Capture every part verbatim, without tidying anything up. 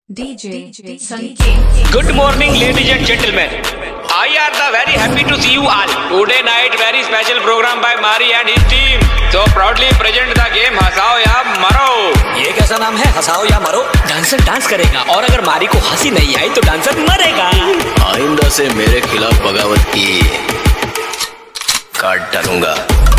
D J Sunny. Good morning, ladies and gentlemen. I are the very happy to see you all. Today night very special program by Mari and his team. So proudly present the game हंसाओ या मरो। ये कैसा नाम है, हंसाओ या मरो? Dancer dance करेगा और अगर मारी को हंसी नहीं आई तो डांसर मरेगा। आइंदा से मेरे खिलाफ बगावत की काट डालूंगा।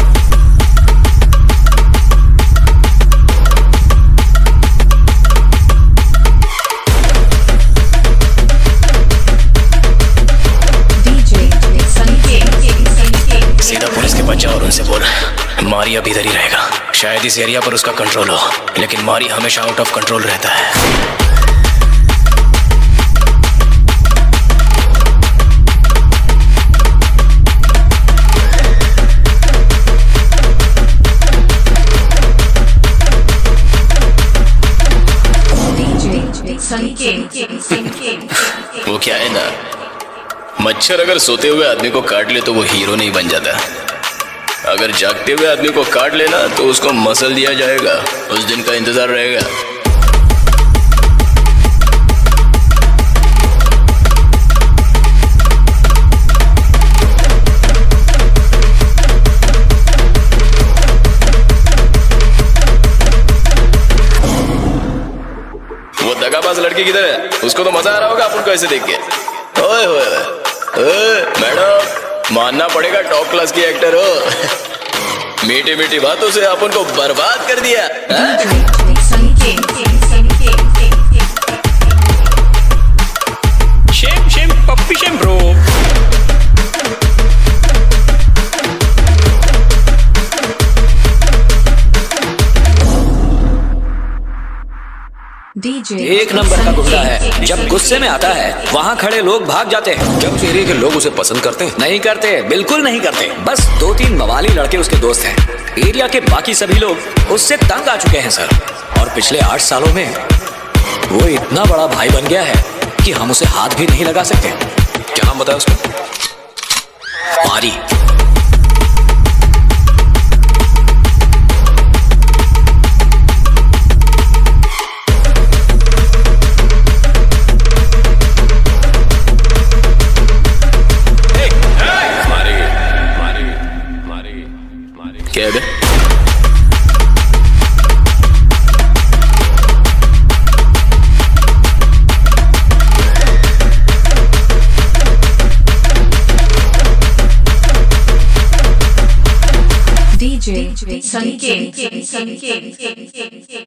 सीधा पुलिस के पास जाओ और उनसे बोल मारी अब इधर ही रहेगा। शायद इस एरिया पर उसका कंट्रोल हो, लेकिन मारी हमेशा आउट ऑफ कंट्रोल रहता है। वो क्या है ना, मच्छर अगर सोते हुए आदमी को काट ले तो वो हीरो नहीं बन जाता। अगर जागते हुए आदमी को काट लेना तो उसको मसल दिया जाएगा। उस दिन का इंतजार रहेगा। वो दगाबाज लड़की किधर है? उसको तो मजा आ रहा होगा अपन को ऐसे देख के। ओए ओए मैडम, मानना पड़ेगा टॉप क्लास की एक्टर हो। मीठी मीठी बातों से अपन को बर्बाद कर दिया। Shame shame puppy shame bro. एक नंबर का गुंडा है। जब गुस्से में आता है वहाँ खड़े लोग भाग जाते हैं। जब एरिया के लोग उसे पसंद करते हैं? नहीं करते, बिल्कुल नहीं करते। बस दो तीन मवाली लड़के उसके दोस्त हैं। एरिया के बाकी सभी लोग उससे तंग आ चुके हैं सर। और पिछले आठ सालों में वो इतना बड़ा भाई बन गया है कि हम उसे हाथ भी नहीं लगा सकते। क्या नाम बताया उसका? मारी। क्या है? D J Sunny.